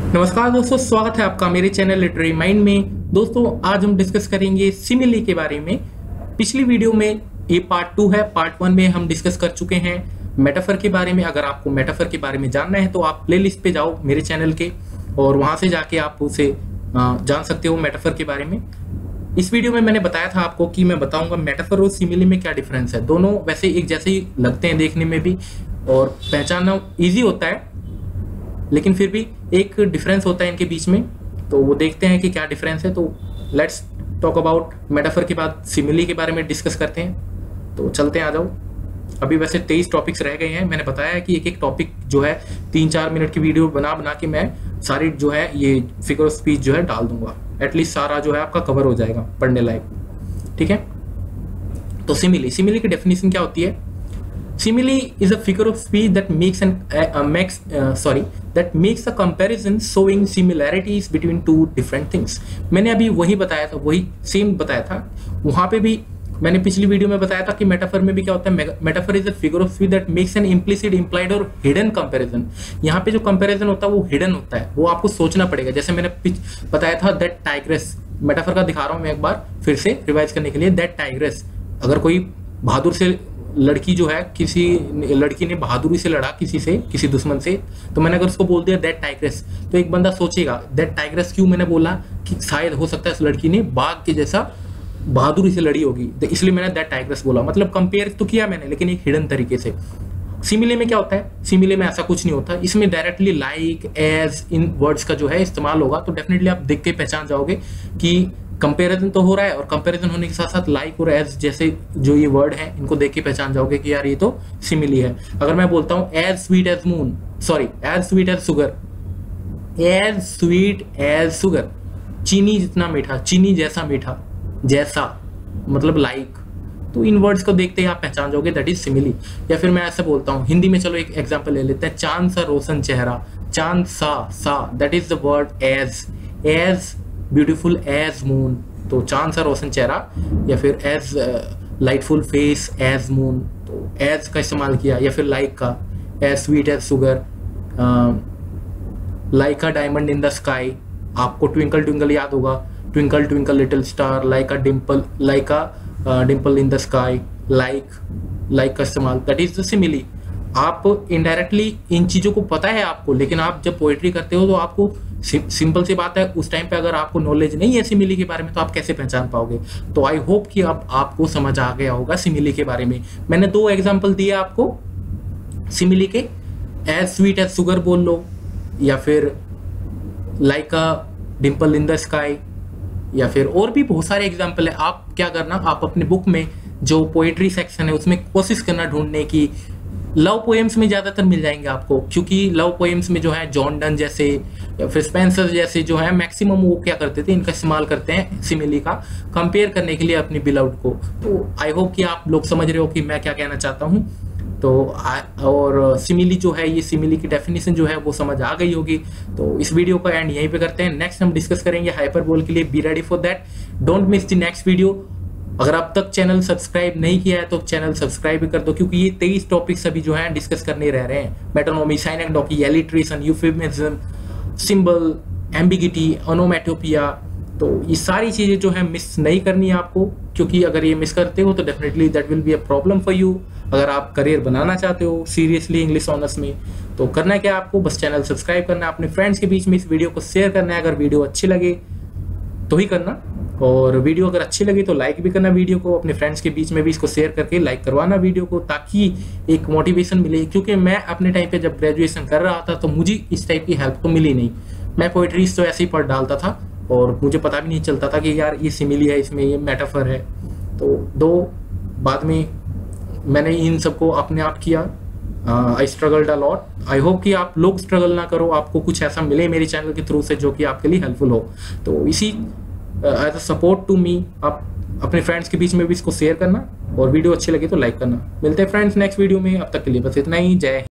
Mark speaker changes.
Speaker 1: नमस्कार दोस्तों, स्वागत है आपका मेरे चैनल लिटरेरी माइंड में। दोस्तों आज हम डिस्कस करेंगे सिमिली के बारे में। पिछली वीडियो में ये पार्ट 2 है। पार्ट 1 में हम डिस्कस कर चुके हैं मेटाफर के बारे में। अगर आपको मेटाफर के बारे में जानना है तो आप प्लेलिस्ट पे जाओ मेरे चैनल के और वहां से जाके आप उसे जान सकते हो मेटाफर के बारे में। इस वीडियो में मैंने बताया था आपको कि मैं बताऊंगा मेटाफर और सिमिली में क्या डिफरेंस है। दोनों वैसे एक जैसे ही लगते हैं देखने में भी और पहचानना ईजी होता है, लेकिन फिर भी एक डिफरेंस होता है इनके बीच में। तो वो देखते हैं कि क्या डिफरेंस है। तो लेट्स टॉक अबाउट मेटाफर के बाद सिमिली के बारे में डिस्कस करते हैं। तो चलते हैं, आ जाओ। अभी वैसे 23 टॉपिक्स रह गए हैं। मैंने बताया है कि एक एक टॉपिक जो है 3-4 मिनट की वीडियो बना के मैं सारी जो है ये फिगर ऑफ स्पीच जो है डाल दूंगा। एटलीस्ट सारा जो है आपका कवर हो जाएगा पढ़ने लायक, ठीक है। तो सिमिली की डेफिनेशन क्या होती है? Simile is a figure of speech that makes a comparison showing similarities between two different things. मैंने अभी वही बताया था, वही सेम बताया था। वहां पे भी मैंने पिछली वीडियो में बताया था कि मेटाफर में भी क्या होता है। Metaphor is a figure of speech that makes an implicit, implied और हिडन कंपैरिजन। यहाँ पे जो कंपैरिजन होता है वो हिडन होता है, वो आपको सोचना पड़ेगा। जैसे मैंने बताया था दैट टाइग्रेस, मेटाफर का दिखा रहा हूँ मैं एक बार फिर से रिवाइज करने के लिए। दैट टाइग्रेस, अगर कोई बहादुर से लड़की जो है, किसी लड़की ने बहादुरी से लड़ा किसी दुश्मन से, तो मैंने अगर उसको बोल दिया दैट टाइग्रेस, तो एक बंदा सोचेगा दैट टाइग्रेस क्यों मैंने बोला, कि शायद हो सकता है उस लड़की ने बाघ के जैसा बहादुरी से लड़ी होगी, तो इसलिए मैंने दैट टाइग्रेस बोला। मतलब कंपेयर तो किया मैंने, लेकिन एक हिडन तरीके से। सिमिले में क्या होता है? सिमिले में ऐसा कुछ नहीं होता। इसमें directly like, as in words का जो है इस्तेमाल होगा। तो डेफिनेटली आप देख के पहचान जाओगे कि कंपैरिजन तो हो रहा है, और कंपैरिजन होने के साथ साथ लाइक और एज जैसे जो ये वर्ड है इनको देख के पहचान जाओगे कि यार ये तो सिमिली है। अगर मैं बोलता हूँ as sweet as moon, sorry as sweet as sugar, as sweet as sugar, चीनी जितना मीठा, चीनी जैसा मीठा, जैसा मतलब लाइक। तो इन वर्ड्स को देखते ही आप पहचान जाओगे दैट इज सिमिली। या फिर मैं ऐसे बोलता हूँ हिंदी में, चलो एक एग्जाम्पल ले लेते हैं। चांद सा रोशन चेहरा, चांद सा that is the word as, as beautiful as moon, तो चांद सा रोशन चेहरा। या फिर as lightful face as moon, तो एज का इस्तेमाल किया। या फिर लाइक का, as sweet as sugar, like a diamond in the sky. आपको ट्विंकल ट्विंकल याद होगा, twinkle twinkle little star, like a dimple in the sky, like का इस्तेमाल, दैट इज द सिमिली। आप इनडायरेक्टली इन चीजों को पता है आपको, लेकिन आप जब पोएट्री करते हो तो आपको सिंपल सी बात है, उस टाइम पे अगर आपको नॉलेज नहीं है सिमिली के बारे में तो आप कैसे पहचान पाओगे। तो आई होप कि अब आपको समझ आ गया होगा सिमिली के बारे में। मैंने 2 एग्जांपल दिए आपको सिमिली के, एज स्वीट एज शुगर बोल लो, या फिर like a dimple in the sky, या फिर और भी बहुत सारे एग्जाम्पल है। आप क्या करना, आप अपने बुक में जो पोएट्री सेक्शन है उसमें कोशिश करना ढूंढने की। लव पोएम्स में ज्यादातर मिल जाएंगे आपको, क्योंकि लव पोएम्स में जो है जॉन डन जैसे या फिर स्पेंसर जैसे जो है मैक्सिमम वो क्या करते थे, इनका इस्तेमाल करते हैं सिमिली का कंपेयर करने के लिए अपनी बिलव्ड को। तो आई होप कि आप लोग समझ रहे हो कि मैं क्या कहना चाहता हूँ। तो और सिमिली जो है, ये सिमिली की डेफिनेशन जो है वो समझ आ गई होगी। तो इस वीडियो का एंड यहीं पे करते हैं। नेक्स्ट हम डिस्कस करेंगे हाइपरबोल के लिए। Be ready for that, don't miss the next video. अगर अब तक चैनल सब्सक्राइब नहीं किया है तो चैनल सब्सक्राइब भी कर दो, क्योंकि ये 23 टॉपिक्स अभी जो है डिस्कस करने रह रहे हैं। Metonymy, synecdoche, alliteration, euphemism, symbol, ambiguity, onomatopoeia. तो ये सारी चीजें जो है मिस नहीं करनी है आपको, क्योंकि अगर ये मिस करते हो तो definitely that will be a problem for you. अगर आप करियर बनाना चाहते हो सीरियसली इंग्लिश ऑनर्स में, तो करना क्या है आपको, बस चैनल सब्सक्राइब करना है, अपने फ्रेंड्स के बीच में इस वीडियो को शेयर करना है। अगर वीडियो अच्छी लगे तो ही करना, और वीडियो अगर अच्छी लगी तो लाइक भी करना वीडियो को, अपने फ्रेंड्स के बीच में भी इसको शेयर करके लाइक करवाना वीडियो को, ताकि एक मोटिवेशन मिले। क्योंकि मैं अपने टाइम पे जब ग्रेजुएशन कर रहा था तो मुझे इस टाइप की हेल्प तो मिली नहीं। मैं पोइट्रीज तो ऐसे ही पढ़ डालता था और मुझे पता भी नहीं चलता था कि यार ये सिमिली है, इसमें ये मेटाफर है। तो बाद में मैंने इन सबको अपने आप किया। I struggled a lot. I hope कि आप लोग स्ट्रगल ना करो, आपको कुछ ऐसा मिले मेरे चैनल के थ्रू से जो कि आपके लिए हेल्पफुल हो। तो इसी as a support to me आप अपने फ्रेंड्स के बीच में भी इसको शेयर करना, और वीडियो अच्छी लगी तो लाइक करना। मिलते हैं फ्रेंड्स नेक्स्ट वीडियो में, अब तक के लिए बस इतना ही। जय